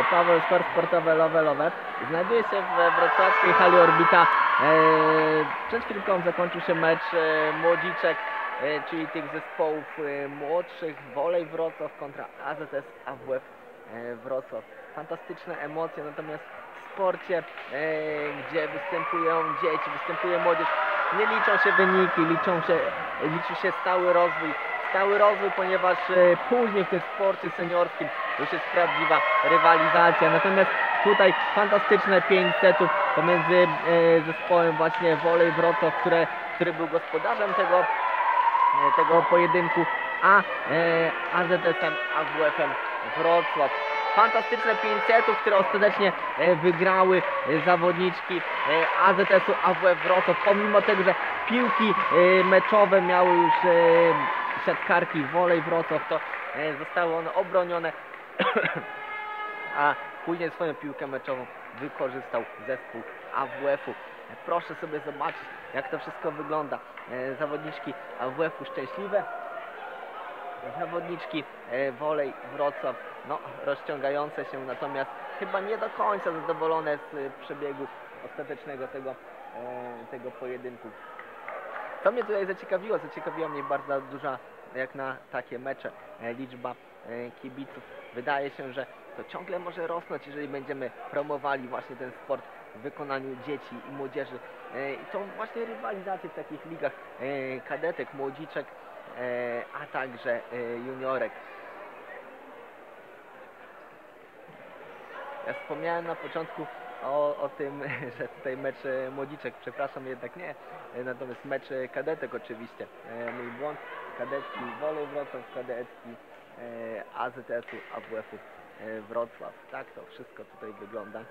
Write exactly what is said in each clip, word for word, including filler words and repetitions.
Paweł Skor, Sportowe Lowe Lowe. Znajduje się w wrocławskiej hali Orbita. Eee, przed chwilką zakończył się mecz e, młodziczek, e, czyli tych zespołów e, młodszych, Wolej Wrocław kontra A Z S A W F e, Wrocław. Fantastyczne emocje, natomiast w sporcie, e, gdzie występują dzieci, występuje młodzież, nie liczą się wyniki, liczą się, liczy się stały rozwój. Stały rozwój, ponieważ e, później w tym sporcie seniorskim już jest prawdziwa rywalizacja. Natomiast tutaj fantastyczne pięć setów pomiędzy e, zespołem właśnie Wolej Wrocław, które, który był gospodarzem tego, e, tego pojedynku, a e, A Z S-em A W F-em Wrocław. Fantastyczne pięć setów, które ostatecznie e, wygrały e, zawodniczki e, A Z S-u A W F Wrocław, pomimo tego, że piłki e, meczowe miały już e, siatkarki Wolej Wrocław, to e, zostały one obronione, a później swoją piłkę meczową wykorzystał zespół A W F-u. E, proszę sobie zobaczyć, jak to wszystko wygląda. E, zawodniczki A W F-u szczęśliwe, zawodniczki e, Wolej Wrocław no, rozciągające się, natomiast chyba nie do końca zadowolone z e, przebiegu ostatecznego tego, e, tego pojedynku. Co mnie tutaj zaciekawiło, zaciekawiła mnie bardzo duża, jak na takie mecze, e, liczba e, kibiców. Wydaje się, że to ciągle może rosnąć, jeżeli będziemy promowali właśnie ten sport w wykonaniu dzieci i młodzieży. E, I tą właśnie rywalizację w takich ligach e, kadetek, młodziczek, e, a także e, juniorek. Ja wspomniałem na początku O, o tym, że tutaj mecz e, młodziczek, przepraszam, jednak nie, e, natomiast mecz e, kadetek oczywiście, e, mój błąd, kadetki Wolej Wrocław, kadetki e, A Z S-u A W F-u e, Wrocław. Tak to wszystko tutaj wygląda.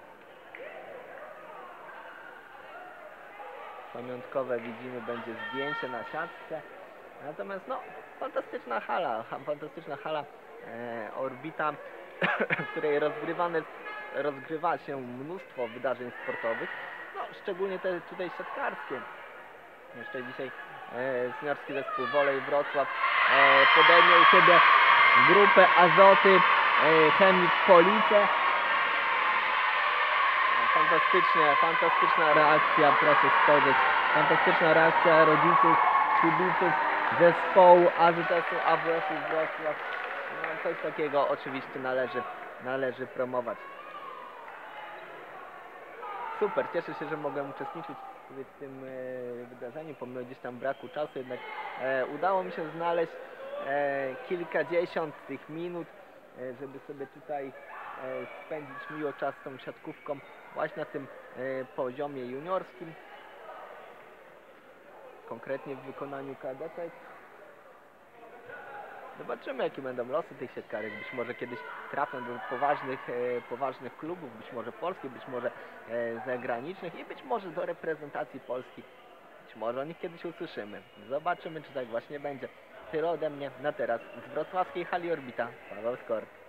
Pamiątkowe widzimy, będzie zdjęcie na siatce, natomiast no, fantastyczna hala, fantastyczna hala e, Orbita, w której rozgrywane jest rozgrywa się mnóstwo wydarzeń sportowych, no szczególnie te tutaj siatkarskie. Jeszcze dzisiaj e, seniorski zespół Wolej Wrocław e, podejmie u siebie grupę Azoty e, Chemik Police. E, fantastycznie, fantastyczna reakcja, proszę spojrzeć, fantastyczna reakcja rodziców, kibiców zespołu A Z S-u A W F-u Wrocław. No, coś takiego oczywiście należy, należy promować. Super, cieszę się, że mogłem uczestniczyć w tym e, wydarzeniu, pomimo gdzieś tam braku czasu, jednak e, udało mi się znaleźć e, kilkadziesiąt tych minut, e, żeby sobie tutaj e, spędzić miło czas z tą siatkówką właśnie na tym e, poziomie juniorskim, konkretnie w wykonaniu kadetek. Zobaczymy, jakie będą losy tych siatkarek. Być może kiedyś trafią do poważnych, e, poważnych klubów, być może polskich, być może e, zagranicznych i być może do reprezentacji Polski. Być może o nich kiedyś usłyszymy. Zobaczymy, czy tak właśnie będzie. Tyle ode mnie na teraz z wrocławskiej hali Orbita. Paweł Skor.